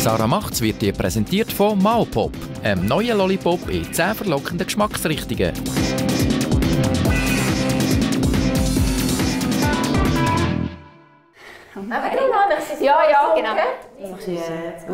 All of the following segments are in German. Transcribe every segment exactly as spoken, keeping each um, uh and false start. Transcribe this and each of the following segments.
Sarah Macht's wird dir präsentiert von Maopop, einem neuen Lollipop in zehn verlockenden Geschmacksrichtungen. Ja, ja, genau. Jetzt.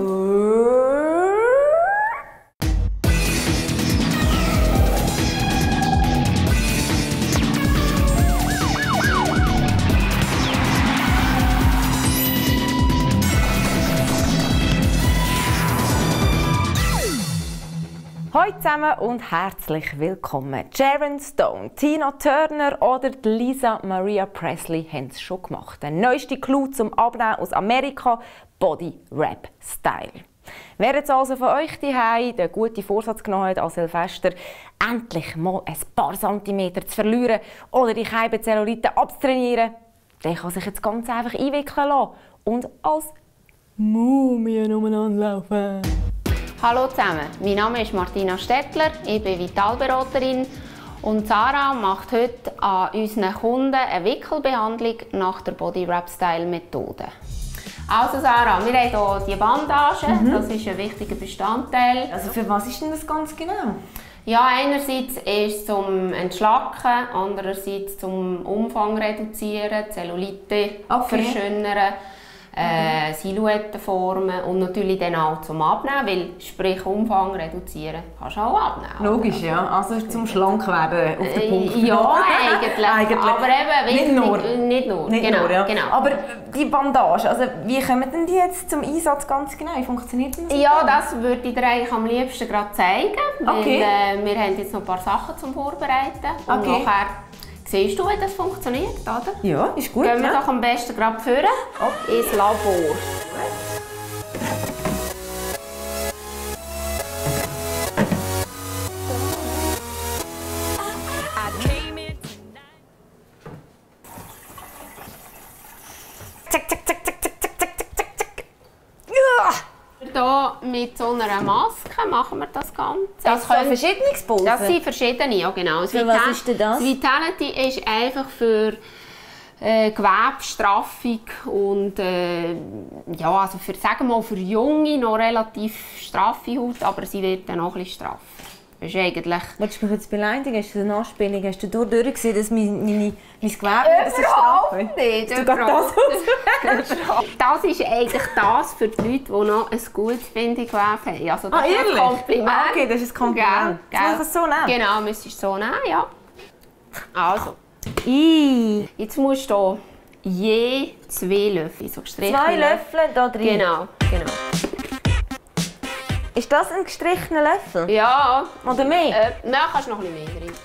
Hallo zusammen und herzlich willkommen. Sharon Stone, Tina Turner oder Lisa Maria Presley haben es schon gemacht. Der neueste Clou zum Abnehmen aus Amerika, Body Wrap Style. Wer jetzt also von euch daheim den guten Vorsatz genommen hat, als Silvester endlich mal ein paar Zentimeter zu verlieren oder die Keimzellulite abzutrainieren, der kann sich jetzt ganz einfach einwickeln lassen und als Mumie umeinander laufen. Hallo zusammen, mein Name ist Martina Stettler, ich bin Vitalberaterin und Sarah macht heute an unseren Kunden eine Wickelbehandlung nach der Body Wrap Style Methode. Also Sarah, wir haben hier die Bandage, mhm. Das ist ein wichtiger Bestandteil. Also für was ist denn das ganz genau? Ja, einerseits ist es zum Entschlacken, andererseits zum Umfang reduzieren, Zellulite okay. verschönern. Äh, Silhouetten formen und natürlich dann auch zum Abnehmen, weil sprich Umfang reduzieren kannst du auch abnehmen. Logisch, ja. Also zum schlank werden auf den Punkt. Ja, eigentlich. eigentlich. Aber eben nicht nur. Nicht nur. Nicht genau, nur ja. genau. Aber die Bandage, also wie kommen denn die jetzt zum Einsatz ganz genau? Wie funktioniert das? Ja, das würde ich dir eigentlich am liebsten gerade zeigen. Okay. Weil, äh, wir haben jetzt noch ein paar Sachen zum Vorbereiten. Und okay. nachher siehst du, wie das funktioniert, oder? Ja, ist gut. Gehen wir ja. doch am besten gerade führen okay. ins Labor. Zack, zack, zack, zack, zack, zack, zack, zack, zack. Hier mit so einer Maske machen wir das Ganze. Das können verschiedene Pulver? Das sind verschiedene, ja genau. Für was ist denn das? Vitality ist einfach für äh, Gewebestraffung und äh, ja, also für, sagen wir mal, für junge noch relativ straffe Haut, aber sie wird dann auch ein bisschen straff. Das ist eigentlich... Willst du mich jetzt beleidigen? Hast du eine Anspielung? Hast du durch gesehen, dass mein, meine, mein Gewebe so straff ist? Nicht, du das Das ist eigentlich das für die Leute, die noch ein gutes Bindegewebe haben. Also das ah, ist ein Kompliment. Ah, okay, das ist ein Kompliment. Gell, gell. Das so nehmen? Genau, müsstest du so nehmen, ja. Also. I. Jetzt musst du je zwei Löffel, so gestrichene Zwei Löffel da drin? Genau, genau. Ist das ein gestrichener Löffel? Ja. Oder mehr? Äh, nein, kannst du noch ein bisschen mehr rein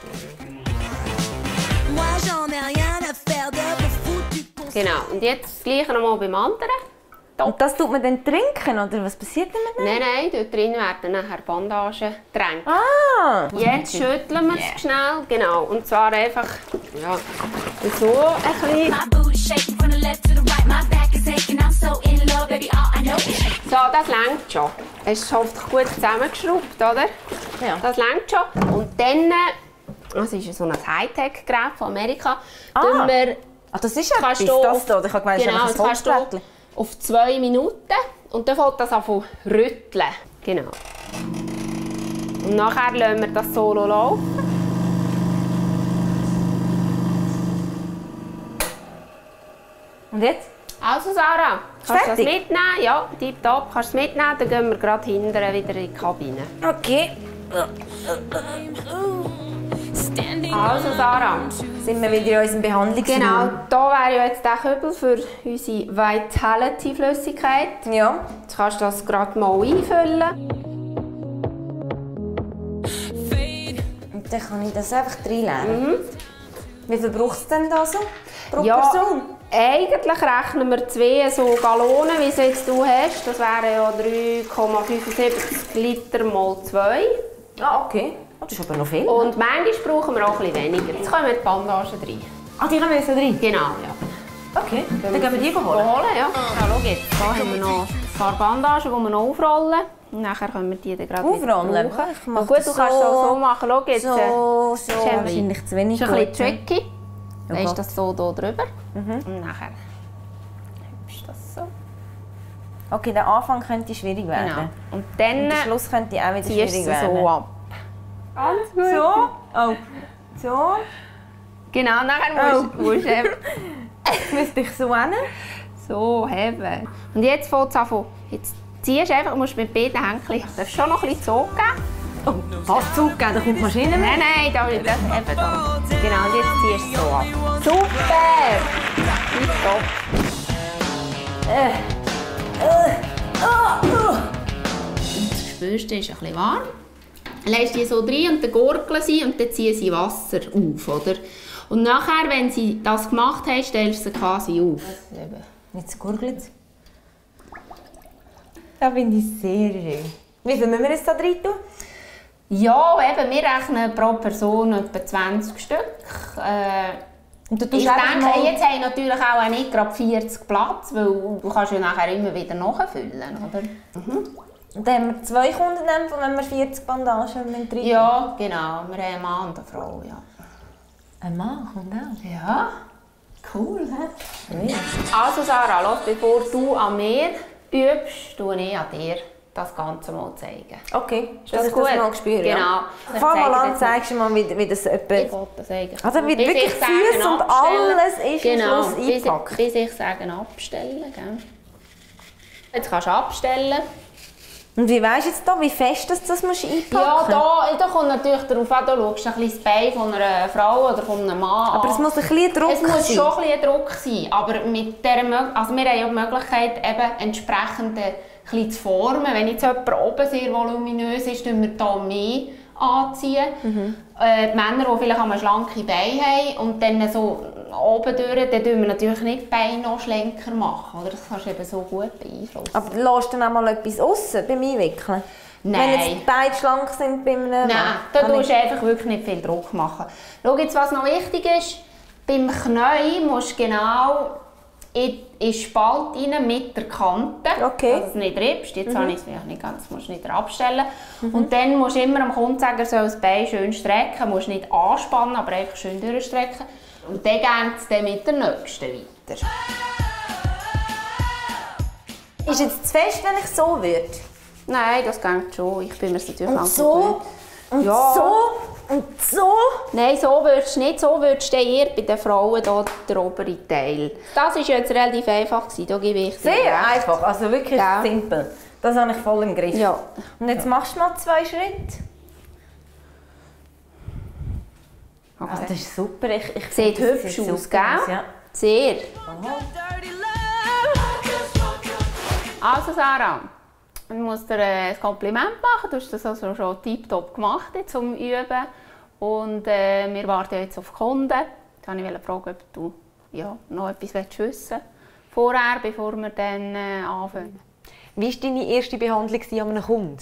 tun. Genau, und jetzt das Gleiche nochmal beim anderen. Top. Und das tut man dann trinken, oder was passiert denn mit dem? Nein, nein, dort drin werden nachher Bandagentränke. Ah! Jetzt schütteln wir es yeah. schnell, genau. Und zwar einfach ja, so ein bisschen. So, das reicht schon. Es ist hoffentlich gut zusammengeschraubt, oder? Ja. Das reicht schon. Und dann, das ist so ein Hightech-Gerät von Amerika, ah. tun wir, ah, das ist ja kannst etwas, du das auf, da. Ich habe gemeint, genau, das ist ein Holzblättchen. Auf zwei Minuten und dann fängt das an zu rütteln. Genau. Und nachher lassen wir das Solo laufen. Und jetzt? Also Sarah, kannst du das fertig? mitnehmen? Ja, tipptopp, kannst du es mitnehmen, dann gehen wir gerade hinten wieder in die Kabine. Okay. Also Sarah, sind wir wieder in unserem Behandlungsraum? genau, da wäre ja jetzt der Kübel für unsere Vitality-Flüssigkeit. Ja. Jetzt kannst du das gerade mal einfüllen. Und dann kann ich das einfach reinleeren. Mhm. Wie viel braucht es denn da so pro Ja, Person? eigentlich rechnen wir zwei so Gallonen, wie sie jetzt du hast. Das wären ja drei Komma fünfundsiebzig Liter mal zwei. Ah, okay. Das ist aber noch viel. Und manchmal brauchen wir auch etwas weniger. Jetzt kommen die Bandagen rein. Ah, die haben wir drin? Genau, ja. Okay, dann gehen wir die holen. holen ja. Ja, schau jetzt. Da haben wir noch ein paar Bandagen, die wir noch aufrollen. Und nachher können wir die dann gerade aufrollen? Ich mache gut, du kannst es auch so machen. Schau jetzt. So, so. Ist Wahrscheinlich zu wenig. Ist ein gut, bisschen tricky. Dann ja. ist das so hier drüber. Mhm. Und nachher ist das so. Okay, der Anfang könnte schwierig werden. Genau. Und dann Und der Schluss könnte auch wieder ziehst schwierig du werden. so ab. Ganz gut. So? Oh. So? Genau, nachher musst, Oh. musst du eben Jetzt müsste ich so hin. so heben. Und jetzt fängt es an. Jetzt ziehst du einfach, musst mit beiden Händen, darfst schon noch ein bisschen zugeben. Oh, was zugeben? Da kommt die Maschine mit. Nein, nein, da, das eben da. Genau, und jetzt ziehst du so ab. Super! Top. Äh. Äh. Oh. Oh. Und das spürst du, ist ein bisschen warm. Lässt die so rein und dann gurgeln sie und dann ziehen sie Wasser auf, oder? Und nachher, wenn sie das gemacht haben, stellst du sie quasi auf. Jetzt gurgelt es. Das finde ich sehr schön. Wie viel müssen wir jetzt da rein tun? Ja, eben, wir rechnen pro Person etwa zwanzig Stück. Äh, Und du ich tust einfach denke, mal... jetzt haben natürlich auch nicht gerade vierzig Platz, weil du kannst ja nachher immer wieder nachfüllen, oder? Mhm. Und dann haben wir zwei Kunden, wenn wir vierzig Bandagen rein tun. Ja, genau. Wir haben einen Mann und eine Frau, ja. Ein Mann kommt auch. Ja, cool, hä? Ja. Also Sarah, los, bevor du an mir übst, tue ich an dir das Ganze mal zeigen. Okay, Ist dass das ich gut? das mal spüre. Genau. Ja. Ich Fang mal zeige an, das zeigst du mal, wie, wie das etwa... Ich wollte das zeigen. Also wird Bis wirklich ich sage, Füße und abstellen. alles ist genau, am Schluss bis ich, eingepackt. bis ich sage abstellen. Gell? Jetzt kannst du abstellen. Und wie weisst du jetzt da, wie fest das, das musst du einpacken? Ja, da, da kommt natürlich darauf an, da schaust du ein bisschen das Bein von einer Frau oder von einem Mann Aber an. es muss ein bisschen Druck Es muss sein. schon ein bisschen Druck sein, aber mit der, Mö- also wir haben ja die Möglichkeit, eben entsprechend ein bisschen zu formen. Wenn jetzt jemand oben sehr voluminös ist, tun wir hier mehr anziehen. Mhm. Äh, die Männer, die vielleicht einmal schlanke Beine haben und dann so oben durch, dann tun wir natürlich nicht die Beine noch schlanker machen. Oder? Das kannst du eben so gut beeinflussen. Aber lässt du dann auch mal etwas aussen beim Einwickeln? Nein. Wenn jetzt die Beine schlank sind bei einem Nein, Mann? da Ah, musst du einfach wirklich nicht viel Druck machen. Schau jetzt, was noch wichtig ist. Beim Knie musst du genau in den Spalt rein mit der Kante, Okay. dass du es nicht riebst. Jetzt habe ich es vielleicht nicht ganz, musst du nicht abstellen. Und dann musst du immer am Kunden sagen, er soll das Bein schön strecken. Du musst nicht anspannen, aber einfach schön durchstrecken. Und dann geht es dann mit der nächsten weiter. Ist jetzt zu fest, wenn ich so würde? Nein, das geht schon. Ich bin mir es natürlich Und langsam so? gewöhnt. Und Ja. so? Und so? Nein, so würdest du nicht. So würdest du eher bei den Frauen hier der obere Teil. Das war jetzt relativ einfach, da gebe ich dir Sehr recht. einfach, also wirklich Ja. simpel. Das habe ich voll im Griff. Ja. Und jetzt machst du mal zwei Schritte. Okay. Also das ist super. Ich, ich Sieht finde, das hübsch sieht aus, super gell? Ja. Sehr. Also Sarah, ich muss dir ein Kompliment machen. Du hast das also schon tiptop gemacht jetzt zum Üben. Und äh, wir warten jetzt auf die Kunden. Jetzt wollte ich fragen, ob du ja, noch etwas wissen willst vorher, bevor wir dann äh, anfangen. Wie war deine erste Behandlung an einem Kunden?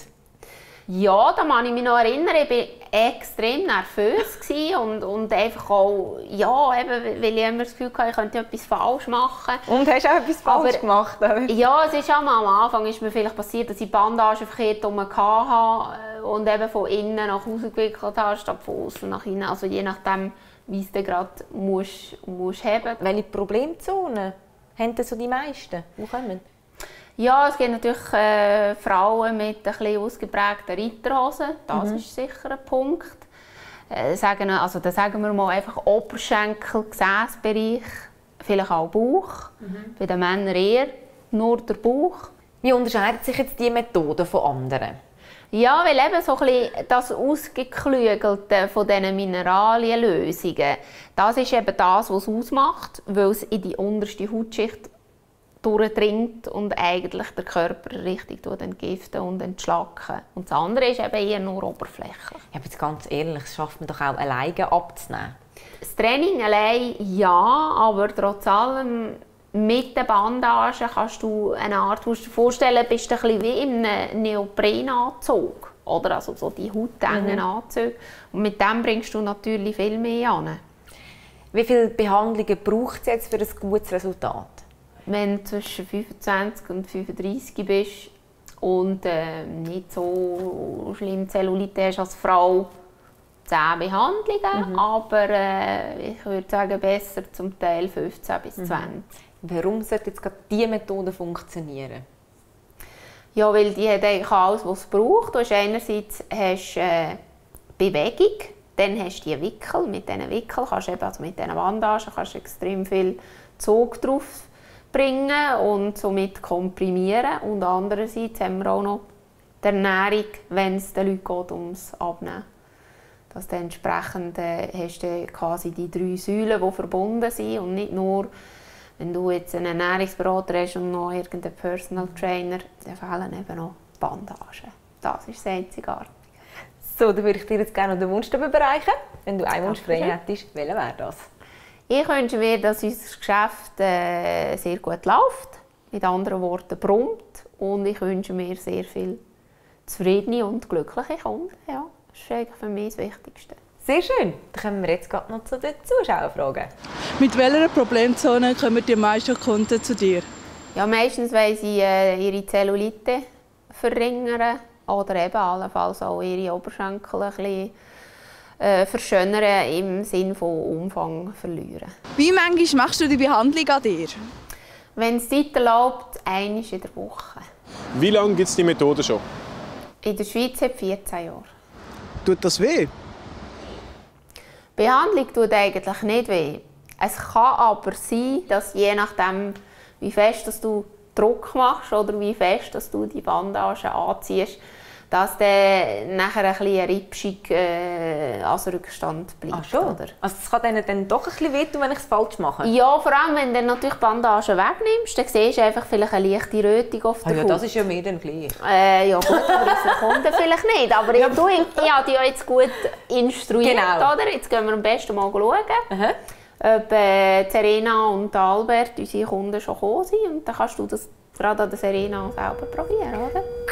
Ja, da kann ich mich noch erinnern. Ich war extrem nervös und, und einfach auch, ja, eben, weil ich immer das Gefühl hatte, ich könnte etwas falsch machen. Und hast du auch etwas falsch Aber- gemacht? Oder? Ja, es ist auch mal am Anfang ist mir vielleicht passiert, dass ich die Bandage verkehrt herum hatte und eben von innen nach außen gewickelt habe, statt von außen nach innen. Also je nachdem, wie es dann gerade musst, musst haben. Welche Problemzonen haben denn so die meisten? Wo kommen? Ja, es gibt natürlich äh, Frauen mit ein bisschen ausgeprägten Reiterhosen. Das ist sicher ein Punkt. Äh, sagen, also, da sagen wir mal einfach Oberschenkel, Gesäßbereich, vielleicht auch Bauch. Bei den Männern eher nur der Bauch. Wie unterscheidet sich jetzt die Methode von anderen? Ja, weil eben so ein bisschen das Ausgeklügelte von diesen Mineralienlösungen, das ist eben das, was es ausmacht, weil es in die unterste Hautschicht durchdringt und eigentlich der Körper richtig entgiften und entschlacken. Und das andere ist eben eher nur oberflächlich. Ja, aber jetzt ganz ehrlich, das schafft man doch auch alleine abzunehmen. Das Training allein ja, aber trotz allem mit den Bandagen kannst du eine Art, musst du dir vorstellen, bist du ein bisschen wie in einem Neoprenanzug. Oder also so die hautengen Anzüge. Und mit dem bringst du natürlich viel mehr an. Wie viele Behandlungen braucht es jetzt für ein gutes Resultat? Wenn du zwischen fünfundzwanzig und fünfunddreißig bist und äh, nicht so schlimm Zellulite hast als Frau, zehn Behandlungen, mhm. aber äh, ich würde sagen, besser zum Teil fünfzehn bis zwanzig. Warum sollte jetzt gerade diese Methode funktionieren? Ja, weil die hat eigentlich alles, was es braucht. Du hast einerseits hast, äh, Bewegung, dann hast du die Wickel. Mit diesen Wickeln kannst du eben, also mit diesen Bandagen kannst du extrem viel Zug drauf bringen und somit komprimieren. Und andererseits haben wir auch noch die Ernährung, wenn es den Leuten geht, ums Abnehmen. Dass dann entsprechend äh, hast du quasi die drei Säulen, die verbunden sind und nicht nur, wenn du jetzt einen Ernährungsberater hast und noch irgendeinen Personal Trainer, dann fehlen eben noch Bandagen. Das ist das Einzigartige. So, dann würde ich dir jetzt gerne noch den Wunsch überreichen. Wenn du einen Wunsch frei hättest, welcher wäre das? Ich wünsche mir, dass unser Geschäft äh, sehr gut läuft, mit anderen Worten brummt. Und ich wünsche mir sehr viel zufriedene und glückliche Kunden. Ja, das ist eigentlich für mich das Wichtigste. Sehr schön. Dann kommen wir jetzt gerade noch zu den Zuschauerfragen. Mit welcher Problemzone kommen die meisten Kunden zu dir? Ja, meistens wollen sie äh, ihre Zellulite verringern oder eben allenfalls auch ihre Oberschenkel ein bisschen äh, verschönern, im Sinne von Umfang verlieren. Wie manchmal machst du die Behandlung an dir? Wenn es Zeit erlaubt, einmal in der Woche. Wie lange gibt es die Methode schon? In der Schweiz seit vierzehn Jahren. Tut das weh? Die Behandlung tut eigentlich nicht weh. Es kann aber sein, dass je nachdem, wie fest dass du Druck machst oder wie fest dass du die Bandagen anziehst, dass dann nachher ein bisschen eine Ripschung äh, als Rückstand bleibt. Ach schon? Oder? Also es kann denen dann doch ein bisschen wehtun, wenn ich es falsch mache? Ja, vor allem wenn du dann natürlich die Bandagen wegnimmst, dann siehst du einfach vielleicht eine leichte Rötung auf der Ah, ja, Haut. das ist ja mir dann gleich. Äh, ja gut, aber unsere Kunden vielleicht nicht. Aber ja, du, ich, ich habe dich ja jetzt gut instruiert, Genau. oder? Jetzt gehen wir am besten mal schauen, Aha. ob äh, Serena und Albert, unsere Kunden, schon gekommen sind. Und dann kannst du das gerade an der Serena selber probieren, oder?